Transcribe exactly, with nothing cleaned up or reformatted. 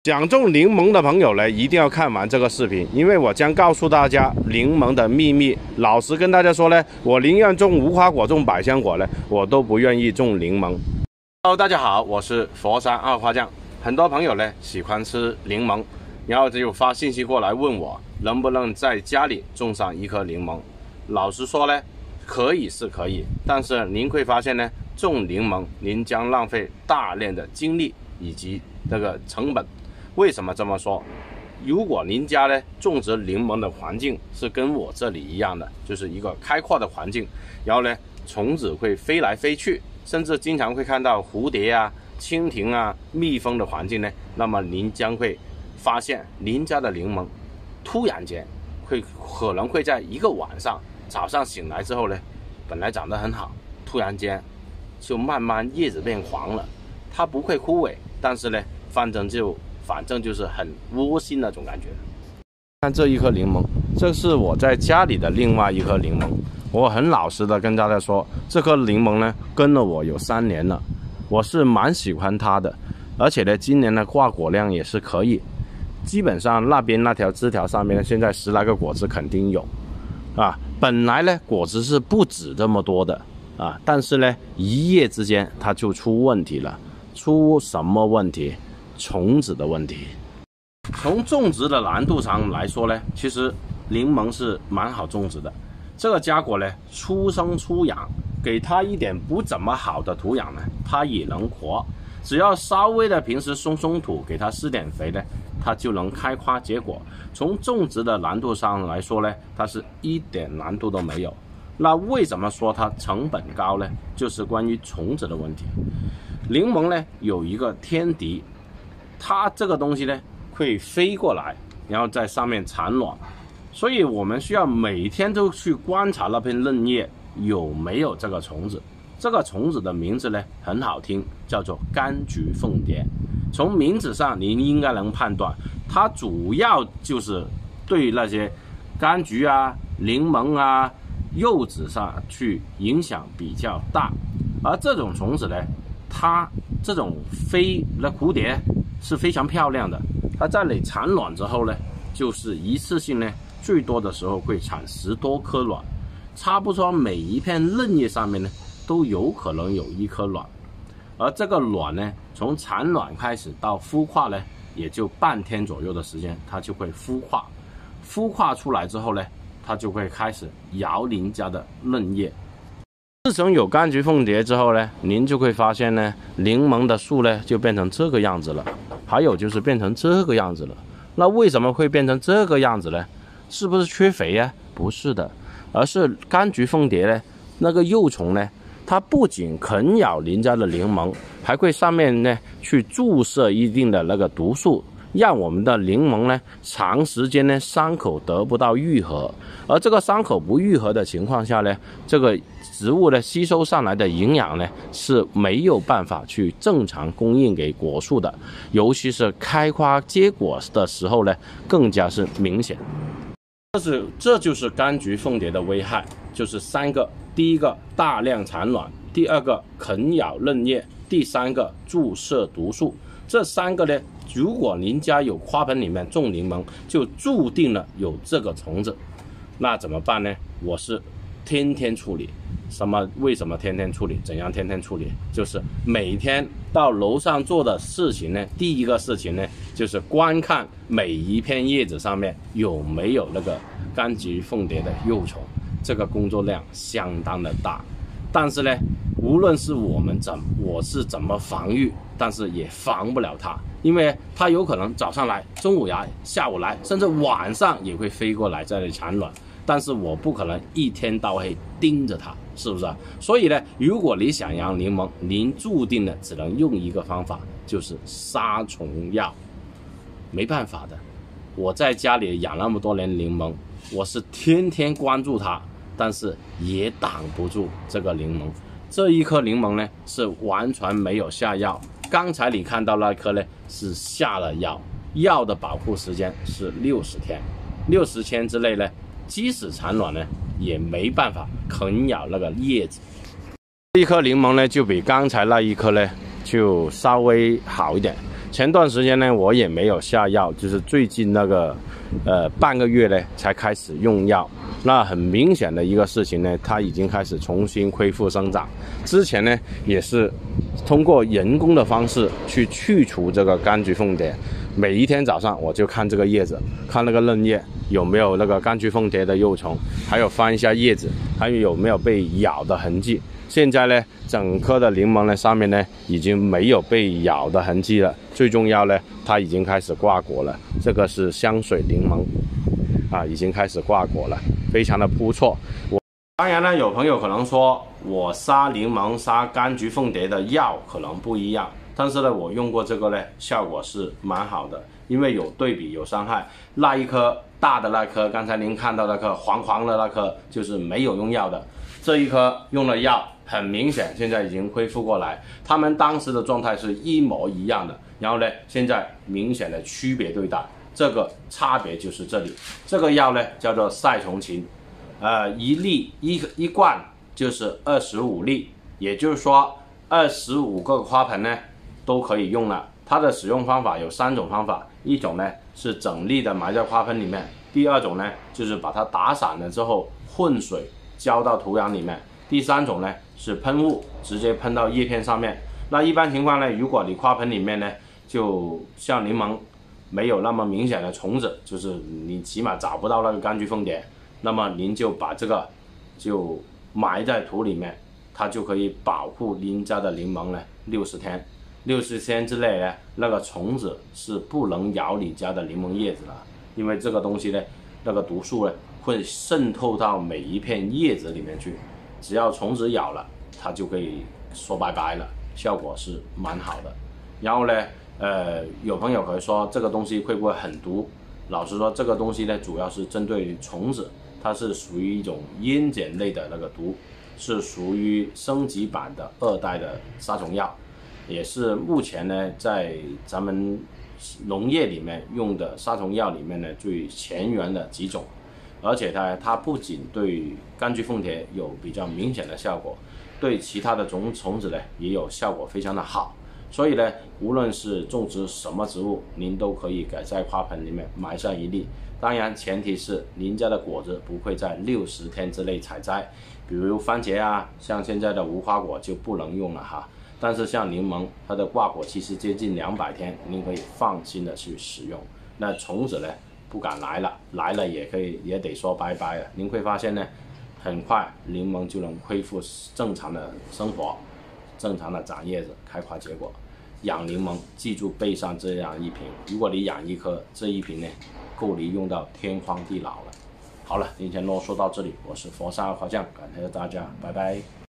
想种柠檬的朋友呢，一定要看完这个视频，因为我将告诉大家柠檬的秘密。老实跟大家说呢，我宁愿种无花果、种百香果呢，我都不愿意种柠檬。Hello， 大家好，我是佛山二花酱。很多朋友呢喜欢吃柠檬，然后就发信息过来问我，能不能在家里种上一颗柠檬。老实说呢，可以是可以，但是您会发现呢，种柠檬您将浪费大量的精力以及这个成本。为什么这么说？如果您家呢种植柠檬的环境是跟我这里一样的，就是一个开阔的环境，然后呢虫子会飞来飞去，甚至经常会看到蝴蝶啊、蜻蜓啊、蜜蜂的环境呢，那么您将会发现您家的柠檬突然间会可能会在一个晚上早上醒来之后呢，本来长得很好，突然间就慢慢叶子变黄了，它不会枯萎，但是呢反正就反正就是很窝心那种感觉。看这一颗柠檬，这是我在家里的另外一颗柠檬。我很老实的跟大家说，这颗柠檬呢跟了我有三年了，我是蛮喜欢它的，而且呢今年的挂果量也是可以，基本上那边那条枝条上面现在十来个果子肯定有啊。本来呢果子是不止这么多的啊，但是呢一夜之间它就出问题了。出什么问题？虫子的问题。从种植的难度上来说呢，其实柠檬是蛮好种植的。这个家果呢，初生初养，给它一点不怎么好的土壤呢，它也能活。只要稍微的平时松松土，给它施点肥呢，它就能开花结果。从种植的难度上来说呢，它是一点难度都没有。那为什么说它成本高呢？就是关于虫子的问题。柠檬呢有一个天敌，它这个东西呢会飞过来，然后在上面产卵，所以我们需要每天都去观察那片嫩叶有没有这个虫子。这个虫子的名字呢很好听，叫做柑橘凤蝶。从名字上您应该能判断，它主要就是对那些柑橘啊、柠檬啊、柚子上去影响比较大。而这种虫子呢，它这种飞的蝴蝶是非常漂亮的，它在你产卵之后呢，就是一次性呢，最多的时候会产十多颗卵，差不多每一片嫩叶上面呢，都有可能有一颗卵。而这个卵呢，从产卵开始到孵化呢，也就半天左右的时间，它就会孵化。孵化出来之后呢，它就会开始摇您家的嫩叶。自从有柑橘凤蝶之后呢，您就会发现呢，柠檬的树呢就变成这个样子了，还有就是变成这个样子了。那为什么会变成这个样子呢？是不是缺肥呀？不是的，而是柑橘凤蝶呢，那个幼虫呢，它不仅啃咬您家的柠檬，还会上面呢去注射一定的那个毒素，让我们的柠檬呢长时间呢伤口得不到愈合。而这个伤口不愈合的情况下呢，这个植物呢吸收上来的营养呢是没有办法去正常供应给果树的，尤其是开花结果的时候呢更加是明显。这是这就是柑橘凤蝶的危害，就是三个：第一个大量产卵，第二个啃咬嫩叶，第三个注射毒素。这三个呢，如果您家有花盆里面种柠檬，就注定了有这个虫子。那怎么办呢？我是天天处理。什么？为什么天天处理？怎样天天处理？就是每天到楼上做的事情呢，第一个事情呢，就是观看每一片叶子上面有没有那个柑橘凤蝶的幼虫。这个工作量相当的大，但是呢，无论是我们怎我是怎么防御，但是也防不了它，因为它有可能早上来，中午来，下午来，甚至晚上也会飞过来在这里产卵。但是我不可能一天到黑盯着它，是不是啊？所以呢，如果你想养柠檬，您注定的只能用一个方法，就是杀虫药。没办法的，我在家里养那么多年柠檬，我是天天关注它，但是也挡不住这个柠檬。这一颗柠檬呢是完全没有下药，刚才你看到那颗呢是下了药，药的保护时间是六十天，六十天之内呢，即使产卵呢，也没办法啃咬那个叶子。这一颗柠檬呢，就比刚才那一颗呢，就稍微好一点。 前段时间呢，我也没有下药，就是最近那个呃半个月呢才开始用药。那很明显的一个事情呢，它已经开始重新恢复生长。之前呢也是通过人工的方式去去除这个柑橘凤蝶，每一天早上我就看这个叶子，看那个嫩叶有没有那个柑橘凤蝶的幼虫，还有翻一下叶子，还有有没有被咬的痕迹。现在呢，整颗的柠檬呢上面呢已经没有被咬的痕迹了，最重要呢，它已经开始挂果了。这个是香水柠檬啊，已经开始挂果了，非常的不错。我当然呢，有朋友可能说我杀柠檬、杀柑橘凤蝶的药可能不一样，但是呢，我用过这个呢，效果是蛮好的，因为有对比有伤害。那一颗大的那颗，刚才您看到那颗黄黄的那颗，就是没有用药的。这一颗用了药，很明显现在已经恢复过来，他们当时的状态是一模一样的，然后呢，现在明显的区别对待，这个差别就是这里。这个药呢叫做赛虫嗪，呃，一粒一一罐就是二十五粒，也就是说二十五个花盆呢都可以用了。它的使用方法有三种方法，一种呢是整粒的埋在花盆里面，第二种呢就是把它打散了之后混水浇到土壤里面，第三种呢是喷雾，直接喷到叶片上面。那一般情况呢，如果你花盆里面呢，就像柠檬没有那么明显的虫子，就是你起码找不到那个柑橘凤蝶，那么您就把这个就埋在土里面，它就可以保护您家的柠檬呢六十天。六十天之内呢，那个虫子是不能咬你家的柠檬叶子了，因为这个东西呢，那个毒素呢会渗透到每一片叶子里面去，只要虫子咬了，它就可以说拜拜了，效果是蛮好的。然后呢，呃，有朋友可以说这个东西会不会很毒？老实说，这个东西呢，主要是针对虫子，它是属于一种烟碱类的那个毒，是属于升级版的二代的杀虫药，也是目前呢在咱们农业里面用的杀虫药里面呢最前沿的几种。而且它它不仅对柑橘凤蝶有比较明显的效果，对其他的种虫子呢也有效果非常的好。所以呢，无论是种植什么植物，您都可以给在花盆里面埋上一粒。当然，前提是您家的果子不会在六十天之内采摘，比如番茄啊，像现在的无花果就不能用了哈。但是像柠檬，它的挂果期是接近两百天，您可以放心的去使用。那虫子呢？不敢来了，来了也可以也得说拜拜了。您会发现呢，很快柠檬就能恢复正常的生活，正常的长叶子、开花结果。养柠檬，记住备上这样一瓶，如果你养一颗，这一瓶呢，够你用到天荒地老了。好了，今天啰嗦到这里，我是佛山花匠，感谢大家，拜拜。